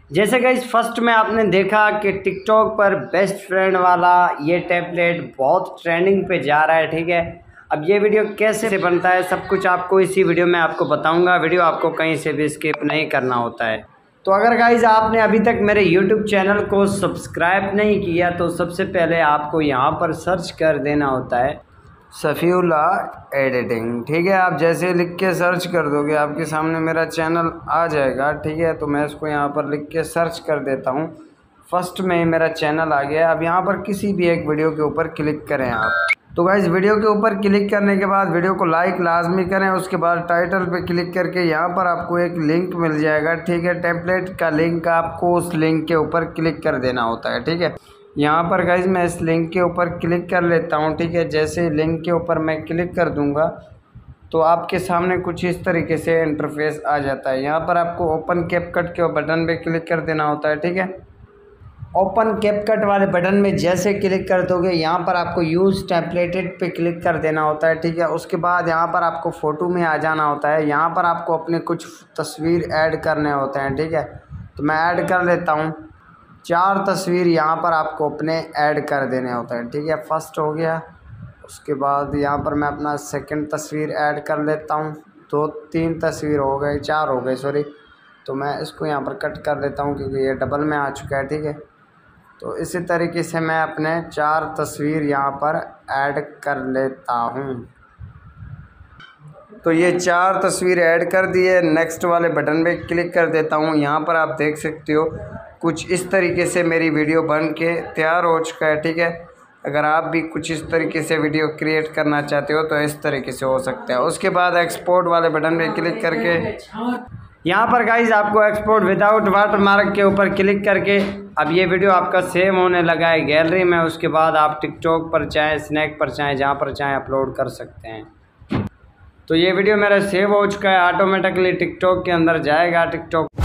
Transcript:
जैसे guys first में आपने देखा कि टिकटॉक पर बेस्ट फ्रेंड वाला ये टैबलेट बहुत ट्रेंडिंग पे जा रहा है, ठीक है। अब ये वीडियो कैसे बनता है सब कुछ आपको इसी वीडियो में आपको बताऊंगा। वीडियो आपको कहीं से भी स्किप नहीं करना होता है। तो अगर गाइस आपने अभी तक मेरे YouTube चैनल को सब्सक्राइब नहीं किया तो सबसे पहले आपको यहाँ पर सर्च कर देना होता है सफ़ीउल्लाह एडिटिंग, ठीक है। आप जैसे लिख के सर्च कर दोगे आपके सामने मेरा चैनल आ जाएगा, ठीक है। तो मैं इसको यहाँ पर लिख के सर्च कर देता हूँ। फर्स्ट में ही मेरा चैनल आ गया। अब यहाँ पर किसी भी एक वीडियो के ऊपर क्लिक करें आप। तो गाइस वीडियो के ऊपर क्लिक करने के बाद वीडियो को लाइक लाजमी करें। उसके बाद टाइटल पे क्लिक करके यहाँ पर आपको एक लिंक मिल जाएगा, ठीक है। टेम्पलेट का लिंक, आपको उस लिंक के ऊपर क्लिक कर देना होता है, ठीक है। यहाँ पर गाइज मैं इस लिंक के ऊपर क्लिक कर लेता हूँ, ठीक है। जैसे लिंक के ऊपर मैं क्लिक कर दूँगा तो आपके सामने कुछ इस तरीके से इंटरफेस आ जाता है। यहाँ पर आपको ओपन कैपकट के बटन पे क्लिक कर देना होता है, ठीक है। ओपन कैपकट वाले बटन में जैसे क्लिक कर दोगे यहाँ पर आपको यूज़ टेम्पलेटेड पे क्लिक कर देना होता है, ठीक है। उसके बाद यहाँ पर आपको फ़ोटो में आ जाना होता है। यहाँ पर आपको अपने कुछ तस्वीर ऐड करने होते हैं, ठीक है। तो मैं ऐड कर लेता हूँ। 4 तस्वीर यहाँ पर आपको अपने ऐड कर देने होते हैं, ठीक है। फर्स्ट हो गया। उसके बाद यहाँ पर मैं अपना सेकंड तस्वीर ऐड कर लेता हूँ। 3 तस्वीर हो गई, 4 हो गए सॉरी। तो मैं इसको यहाँ पर कट कर लेता हूँ क्योंकि ये डबल में आ चुका है, ठीक है। तो इसी तरीके से मैं अपने 4 तस्वीर यहाँ पर ऐड कर लेता हूँ। तो ये 4 तस्वीर ऐड कर दिए। नेक्स्ट वाले बटन पे क्लिक कर देता हूँ। यहाँ पर आप देख सकते हो कुछ इस तरीके से मेरी वीडियो बन के तैयार हो चुका है, ठीक है। अगर आप भी कुछ इस तरीके से वीडियो क्रिएट करना चाहते हो तो इस तरीके से हो सकता है। उसके बाद एक्सपोर्ट वाले बटन पे क्लिक करके यहाँ पर गाइज आपको एक्सपोर्ट विदाउट वाटरमार्क के ऊपर क्लिक करके अब ये वीडियो आपका सेव होने लगा है गैलरी में। उसके बाद आप टिकटॉक पर चाहें, स्नैक पर चाहें, जहाँ पर चाहें अपलोड कर सकते हैं। तो ये वीडियो मेरा सेव हो चुका है, ऑटोमेटिकली टिकटॉक के अंदर जाएगा। टिकटॉक